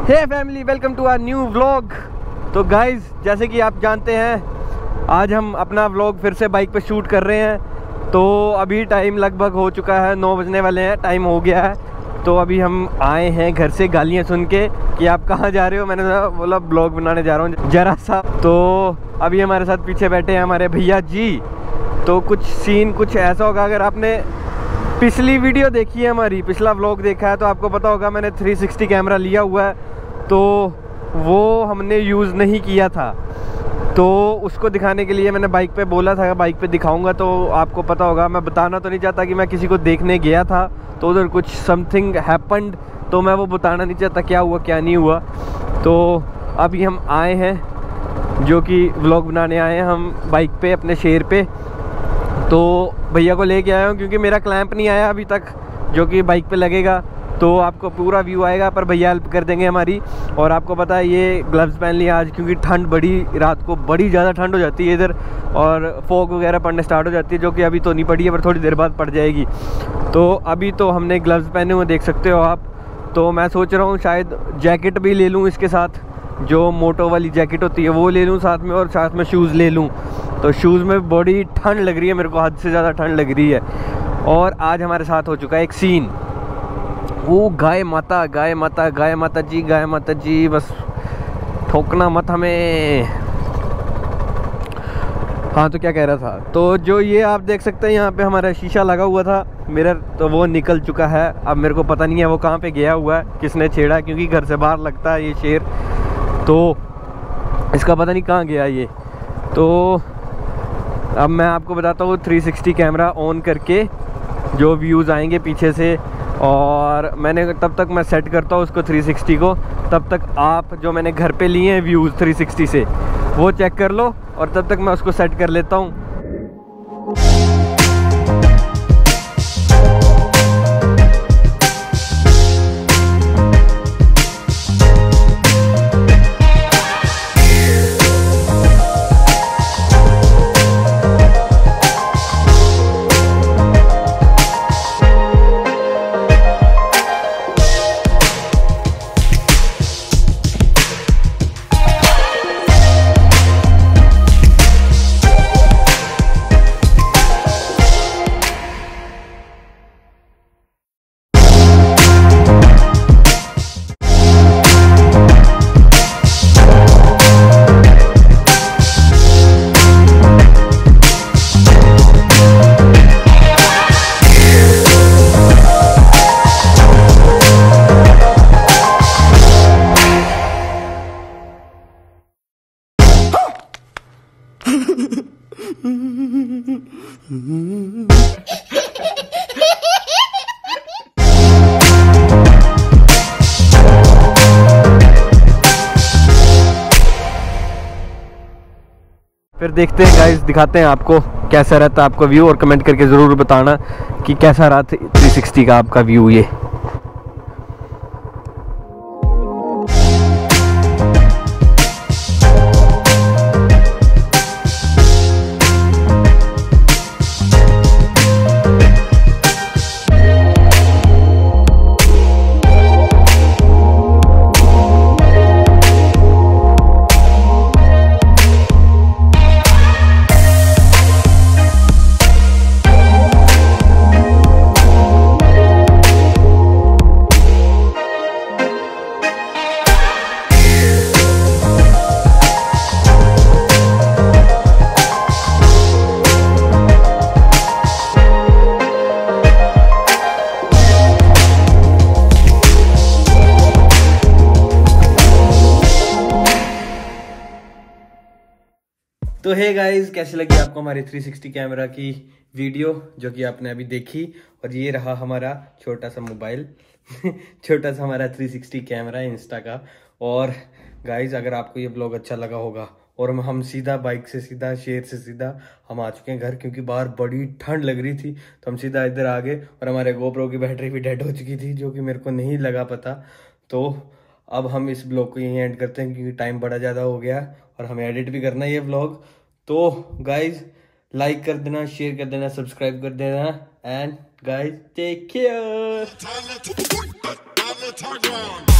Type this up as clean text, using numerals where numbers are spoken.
Hey family, welcome to our new vlog. तो guys, जैसे कि आप जानते हैं आज हम अपना व्लॉग फिर से बाइक पे शूट कर रहे हैं। तो अभी टाइम लगभग हो चुका है, 9 बजने वाले हैं, टाइम हो गया है। तो अभी हम आए हैं घर से गालियाँ सुन के कि आप कहाँ जा रहे हो। मैंने बोला व्लॉग बनाने जा रहा हूँ जरा सा। तो अभी हमारे साथ पीछे बैठे हैं हमारे भैया जी। तो कुछ सीन कुछ ऐसा होगा, अगर आपने पिछली वीडियो देखी है हमारी, पिछला व्लॉग देखा है तो आपको पता होगा मैंने 360 कैमरा लिया हुआ है। तो वो हमने यूज़ नहीं किया था, तो उसको दिखाने के लिए मैंने बाइक पे बोला था बाइक पे दिखाऊंगा। तो आपको पता होगा, मैं बताना तो नहीं चाहता कि मैं किसी को देखने गया था तो उधर कुछ समथिंग हैपन्ड, तो मैं वो बताना नहीं चाहता क्या हुआ क्या नहीं हुआ। तो अभी हम आए हैं, जो कि व्लॉग बनाने आए हैं हम बाइक पे अपने शेर पे। तो भैया को लेके आया हूँ क्योंकि मेरा क्लैंप नहीं आया अभी तक, जो कि बाइक पे लगेगा तो आपको पूरा व्यू आएगा, पर भैया हेल्प कर देंगे हमारी। और आपको पता है ये ग्लव्स पहन लिया आज क्योंकि ठंड बड़ी, रात को बड़ी ज़्यादा ठंड हो जाती है इधर, और फॉग वगैरह पड़ने स्टार्ट हो जाती है, जो कि अभी तो नहीं पड़ी है पर थोड़ी देर बाद पड़ जाएगी। तो अभी तो हमने ग्लव्स पहने हुए देख सकते हो आप। तो मैं सोच रहा हूँ शायद जैकेट भी ले लूँ इसके साथ, जो मोटो वाली जैकेट होती है वो ले लूँ साथ में, और साथ में शूज़ ले लूँ। तो शूज़ में बड़ी ठंड लग रही है मेरे को, हद से ज़्यादा ठंड लग रही है। और आज हमारे साथ हो चुका है एक सीन, वो गाय माता गाय माता गाय माता जी, गाय माता जी, बस ठोकना मत हमें। हाँ, तो क्या कह रहा था, तो जो ये आप देख सकते हैं यहाँ पे हमारा शीशा लगा हुआ था मिरर, तो वो निकल चुका है। अब मेरे को पता नहीं है वो कहाँ पे गया हुआ है, किसने छेड़ा, क्योंकि घर से बाहर लगता है ये शेर, तो इसका पता नहीं कहाँ गया ये। तो अब मैं आपको बताता हूँ 360 कैमरा ऑन करके जो व्यूज़ आएंगे पीछे से, और मैंने तब तक मैं सेट करता हूँ उसको 360 को, तब तक आप जो मैंने घर पे लिए हैं व्यूज़ 360 से वो चेक कर लो, और तब तक मैं उसको सेट कर लेता हूँ। फिर देखते हैं गाइस, दिखाते हैं आपको कैसा रहता है आपका व्यू, और कमेंट करके ज़रूर बताना कि कैसा रहा 360 का आपका व्यू ये। तो हे गाइस, कैसी लगी आपको हमारी 360 कैमरा की वीडियो जो कि आपने अभी देखी। और ये रहा हमारा छोटा सा मोबाइल छोटा सा हमारा 360 कैमरा इंस्टा का। और गाइस, अगर आपको ये ब्लॉग अच्छा लगा होगा, और हम सीधा बाइक से सीधा शेर से सीधा हम आ चुके हैं घर, क्योंकि बाहर बड़ी ठंड लग रही थी तो हम सीधा इधर आ गए। और हमारे गोप्रो की बैटरी भी डेड हो चुकी थी, जो कि मेरे को नहीं लगा पता। तो अब हम इस ब्लॉग को यहीं एंड करते हैं क्योंकि टाइम बड़ा ज़्यादा हो गया और हमें एडिट भी करना है ये ब्लॉग। तो गाइज लाइक कर देना, शेयर कर देना, सब्सक्राइब कर देना एंड गाइज टेक केयर।